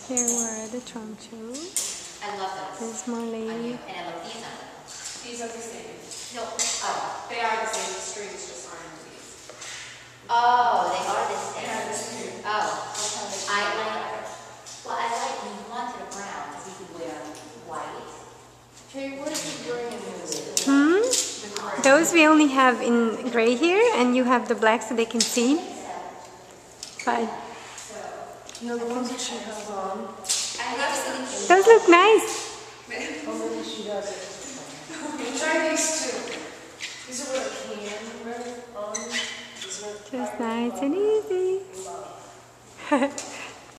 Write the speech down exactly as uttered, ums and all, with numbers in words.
Here were the truncheons. I love those. There's Molly. And I love these on them. These are the same. No. Oh. They are the same. The strings just aren't these. Oh, they are the same. They are the same. Oh. I like. Well, I like. We wanted a brown because you could wear white. Hey, what is the gray in this? Hmm? The gray. Those we only have in gray here, and you have the black so they can see. But No, the ones that she has on. I have something. those look nice. How many she has it? Try these two. These are what I can wear on. These are Just nice and easy.